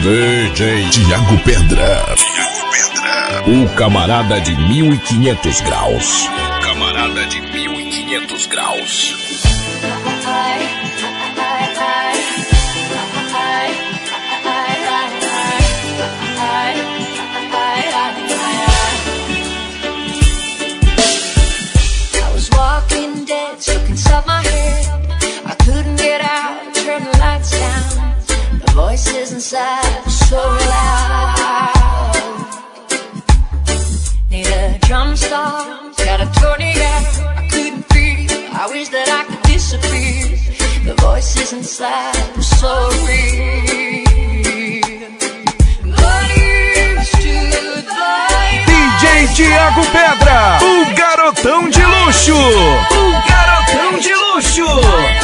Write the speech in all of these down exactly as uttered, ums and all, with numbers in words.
D J Thiago Pedra. Thiago Pedra. O camarada de mil e quinhentos graus. O camarada de mil e quinhentos graus. I was walking dead, stuck inside my head. I couldn't get out, turn the lights down. The voices inside were so loud. Need a drum stop, got a tourniquet. I couldn't breathe, I wish that I could disappear. The voices inside were so real. D J Thiago Pedra, o garotão de luxo, o garotão de luxo.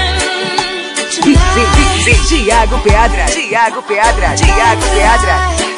Thiago Pedra, Thiago Pedra, Thiago Pedra.